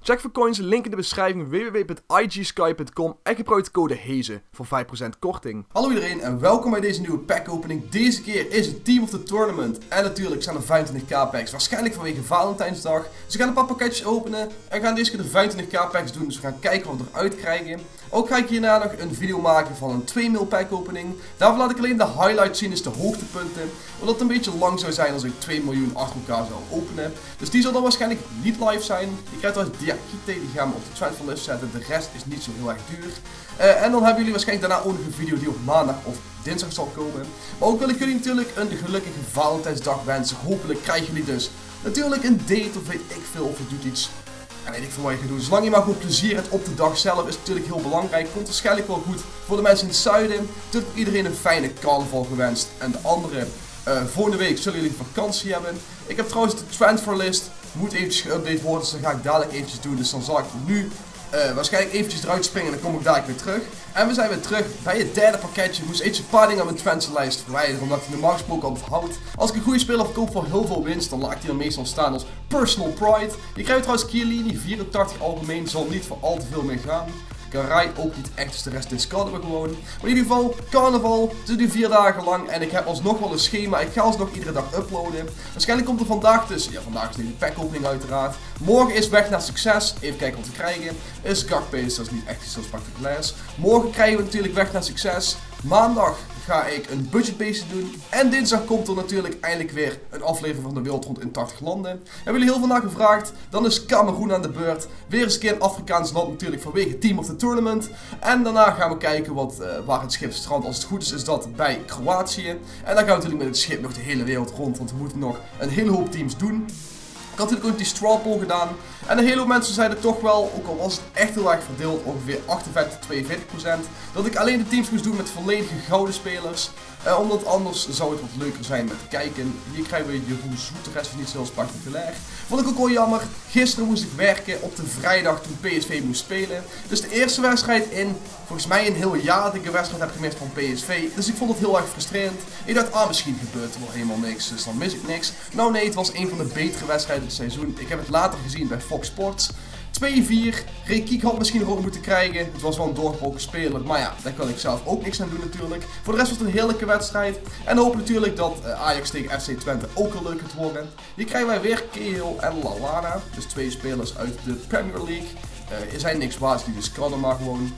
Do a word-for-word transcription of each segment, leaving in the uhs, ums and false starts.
Check voor coins, link in de beschrijving w w w punt i g sky punt com en gebruik de code HEZE voor vijf procent korting. Hallo iedereen en welkom bij deze nieuwe pack opening. Deze keer is het Team of the Tournament. En natuurlijk zijn er vijfentwintig k packs, waarschijnlijk vanwege Valentijnsdag. Dus we gaan een paar pakketjes openen en gaan deze keer de vijfentwintig k packs doen. Dus we gaan kijken wat we eruit krijgen. Ook ga ik hierna nog een video maken van een twee mil pack opening. Daarvoor laat ik alleen de highlights zien, dus de hoogtepunten. Omdat het een beetje lang zou zijn als ik twee miljoen achter elkaar zou openen. Dus die zal dan waarschijnlijk niet live zijn. Je krijgt trouwens Diakite, die gaan we op de transferlist zetten. De rest is niet zo heel erg duur. Uh, en dan hebben jullie waarschijnlijk daarna ook nog een video die op maandag of dinsdag zal komen. Maar ook wil ik jullie natuurlijk een gelukkige Valentijnsdag wensen. Hopelijk krijgen jullie dus natuurlijk een date of weet ik veel, of je doet iets. En weet ik veel wat je gaat doen. Zolang je maar goed plezier hebt op de dag zelf is het natuurlijk heel belangrijk. Komt waarschijnlijk wel goed voor de mensen in het zuiden. Natuurlijk iedereen een fijne carnaval gewenst. En de andere, uh, volgende week zullen jullie vakantie hebben. Ik heb trouwens de transferlist. Moet eventjes geüpdate worden, dus dat ga ik dadelijk eventjes doen. Dus dan zal ik nu uh, waarschijnlijk eventjes eruit springen en dan kom ik dadelijk weer terug. En we zijn weer terug bij het derde pakketje. Ik moest eventjes een paar dingen aan mijn transferlijst verwijderen, omdat hij normaal gesproken altijd houdt. Als ik een goede speler verkoop voor heel veel winst, dan laat ik die dan meestal staan als personal pride. Je krijgt trouwens Chiellini, vierentachtig algemeen, zal niet voor al te veel mee gaan. Garay ook niet echt, dus de rest discarden we gewoon. Maar in ieder geval, carnaval, het is nu vier dagen lang en ik heb alsnog wel een schema. Ik ga alsnog iedere dag uploaden. Waarschijnlijk komt er vandaag dus, ja vandaag is nu de pack opening uiteraard. Morgen is weg naar succes, even kijken wat we krijgen. Is Gakpace, dat is niet echt iets heel spectaculairs. Morgen krijgen we natuurlijk weg naar succes. Maandag ga ik een budgetbase doen. En dinsdag komt er natuurlijk eindelijk weer een aflevering van de wereld rond in tachtig landen. Hebben jullie heel veel naar gevraagd. Dan is Cameroen aan de beurt. Weer eens een keer een Afrikaans land natuurlijk vanwege Team of the Tournament. En daarna gaan we kijken wat, uh, waar het schip strandt. Als het goed is, is dat bij Kroatië. En dan gaan we natuurlijk met het schip nog de hele wereld rond. Want we moeten nog een hele hoop teams doen. Ik had natuurlijk ook die straw poll gedaan. En een hele hoop mensen zeiden toch wel, ook al was het echt heel erg verdeeld, ongeveer achtenvijftig tot tweeënveertig procent, dat ik alleen de teams moest doen met volledige gouden spelers. Uh, omdat anders zou het wat leuker zijn met kijken. Hier krijgen we Jeroen Zoet, de rest is niet zo spectaculair. Vond ik ook wel jammer. Gisteren moest ik werken op de vrijdag toen P S V moest spelen. Dus de eerste wedstrijd in, volgens mij een heel jaar dat ik een wedstrijd heb gemist van P S V. Dus ik vond het heel erg frustrerend. Ik dacht, ah misschien gebeurt er wel helemaal niks, dus dan mis ik niks. Nou nee, het was een van de betere wedstrijden dit seizoen. Ik heb het later gezien bij Fox Sports. twee vier. Rekiek had misschien nog ook moeten krijgen. Het was wel een doorgebroken speler. Maar ja, daar kan ik zelf ook niks aan doen natuurlijk. Voor de rest was het een heerlijke wedstrijd. En hoop natuurlijk dat uh, Ajax tegen F C Twente ook een leuk gaat worden. Hier krijgen wij weer Cahill en Lallana. Dus twee spelers uit de Premier League. Uh, er zijn niks waard, die dus kan maar gewoon.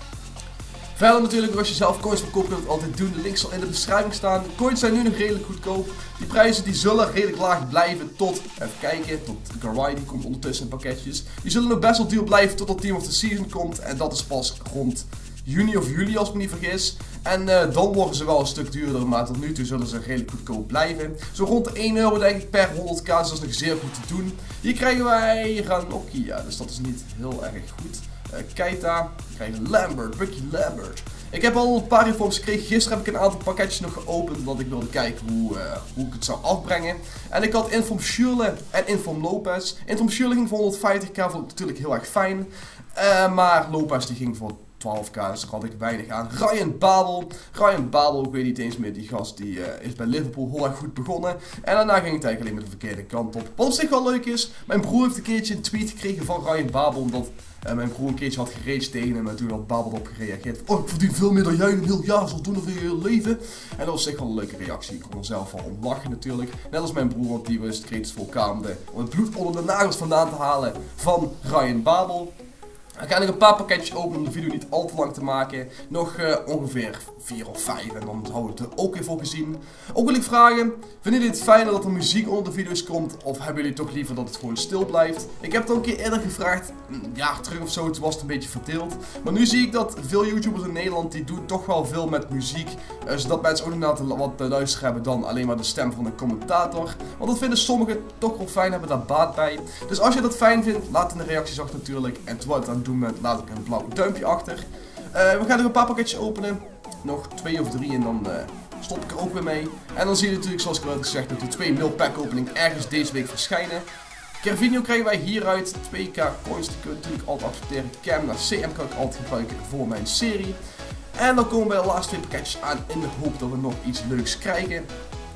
Verder natuurlijk, als je zelf coins verkoopt, kunt het altijd doen. De link zal in de beschrijving staan. De coins zijn nu nog redelijk goedkoop. Die prijzen die zullen redelijk laag blijven tot, even kijken, tot Garay, die komt ondertussen in pakketjes. Die zullen nog best wel duur blijven totdat Team of the Season komt. En dat is pas rond juni of juli als ik me niet vergis. En uh, dan worden ze wel een stuk duurder, maar tot nu toe zullen ze redelijk goedkoop blijven. Zo rond de één euro denk ik per honderd k, dus dat is nog zeer goed te doen. Hier krijgen wij Ranocchia, dus dat is niet heel erg goed. Uh, Keita, we krijgen Lambert, Ricky Lambert. Ik heb al een paar informs gekregen. Gisteren heb ik een aantal pakketjes nog geopend, omdat ik wilde kijken hoe, uh, hoe ik het zou afbrengen. En ik had Inform Schürrle en Inform Lopez. Inform Schürrle ging voor honderdvijftig k, vond ik natuurlijk heel erg fijn. Uh, maar Lopez die ging voor twaalf k, dus daar had ik weinig aan. Ryan Babel. Ryan Babel, ik weet niet eens meer, die gast die uh, is bij Liverpool heel erg goed begonnen. En daarna ging het eigenlijk alleen met de verkeerde kant op. Wat op zich wel leuk is, mijn broer heeft een keertje een tweet gekregen van Ryan Babel, omdat Uh, mijn broer een keertje had geraced tegen hem en toen had Babel op gereageerd. Oh, ik verdien veel meer dan jij een heel jaar zal doen of in je leven. En dat was echt wel een leuke reactie. Ik kon er zelf wel om lachen natuurlijk. Net als mijn broer, want die was het greatest vulkaan om, om het bloed onder de nagels vandaan te halen van Ryan Babel. Dan ga ik een paar pakketjes openen om de video niet al te lang te maken. Nog uh, ongeveer vier of vijf en dan houden we het er ook weer voor gezien. Ook wil ik vragen, vinden jullie het fijner dat er muziek onder de video's komt? Of hebben jullie toch liever dat het gewoon stil blijft? Ik heb het al een keer eerder gevraagd, een jaar terug of zo, toen was het een beetje verdeeld. Maar nu zie ik dat veel YouTubers in Nederland, die doen toch wel veel met muziek. Uh, zodat mensen ook nog wat te luisteren hebben dan alleen maar de stem van een commentator. Want dat vinden sommigen toch wel fijn, hebben daar baat bij. Dus als je dat fijn vindt, laat het in de reacties achter natuurlijk. En terwijl ik het aan het doen ben, laat ik een blauw duimpje achter. Uh, we gaan nog een paar pakketjes openen. Nog twee of drie en dan uh, stop ik er ook weer mee. En dan zie je natuurlijk, zoals ik al had gezegd, dat de twee mil pack opening ergens deze week verschijnen. Kervinho krijgen wij hieruit. twee k coins, die kunnen natuurlijk altijd accepteren. Cam naar C M kan ik altijd gebruiken voor mijn serie. En dan komen we bij de laatste twee pakketjes aan in de hoop dat we nog iets leuks krijgen.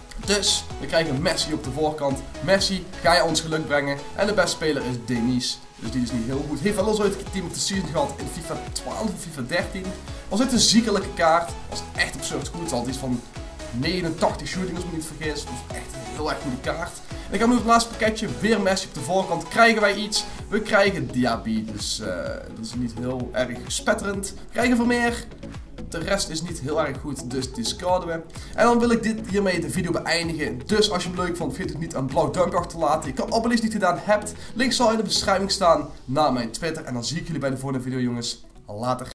Dus we krijgen Messi op de voorkant. Messi, ga je ons geluk brengen. En de beste speler is Denis. Dus die is niet heel goed. Heeft wel eens ooit een team of the season gehad in FIFA twaalf of FIFA dertien. Was echt een ziekelijke kaart. Was echt absurd goed. Had iets van negenentachtig shooting als ik me niet vergis. Was echt een heel erg goede kaart. En ik ga nu op het laatste pakketje. Weer Messi op de voorkant. Krijgen wij iets? We krijgen Diaby. Dus uh, dat is niet heel erg spetterend. We krijgen Vermeer. De rest is niet heel erg goed, dus discarden we. En dan wil ik dit hiermee de video beëindigen. Dus als je hem leuk vond, vergeet het niet een blauw duimpje achter te laten. Je kan abonnees die niet gedaan hebt. Link zal in de beschrijving staan naar mijn Twitter. En dan zie ik jullie bij de volgende video, jongens. Later.